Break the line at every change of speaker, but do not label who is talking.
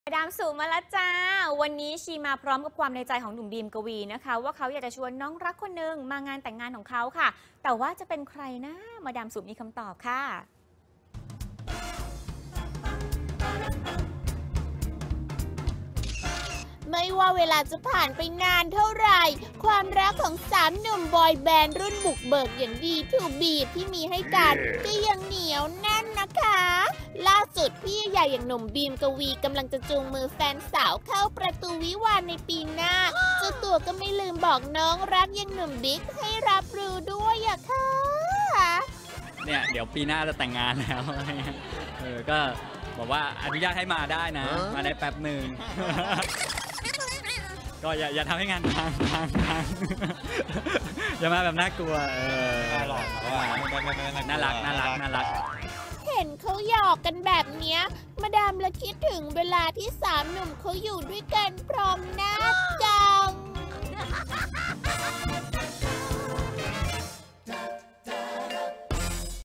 ดามสู่มาแล้วจ้าวันนี้ชีมาพร้อมกับความในใจของหนุ่มบีมกวีนะคะว่าเขาอยากจะชวนน้องรักคนหนึ่งมางานแต่งงานของเขาค่ะแต่ว่าจะเป็นใครนะมาดามสู่มีคำตอบค่ะ
ไม่ว่าเวลาจะผ่านไปนานเท่าไหร่ความรักของสามหนุ่มบอยแบนด์รุ่นบุกเบิกอย่างดีทูบีที่มีให้กันก็ยังเหนียวแน่นนะคะล่าสุดพี่ใหญ่อย่างหนุ่มบีมกวีกำลังจะจูงมือแฟนสาวเข้าประตูวิวาห์ในปีหน้าเจ้าตัวก็ไม่ลืมบอกน้องรักอย่างหนุ่มบิ๊กให้รับรู้ด้วยอะค่ะ
เนี่ยเดี๋ยวปีหน้าจะแต่งงานแล้วก็บอกว่าอนุญาตให้มาได้นะมาได้แป๊บหนึ่งก็อย่าทำให้งานพังอย่ามาแบบน่ากลัว
หลอก
น่ารัก
เห็นเขาหยอกกันแบบเนี้ยมาดามละคิดถึงเวลาที่สามหนุ่มเขาอยู่ด้วยกันพร้อมหน้า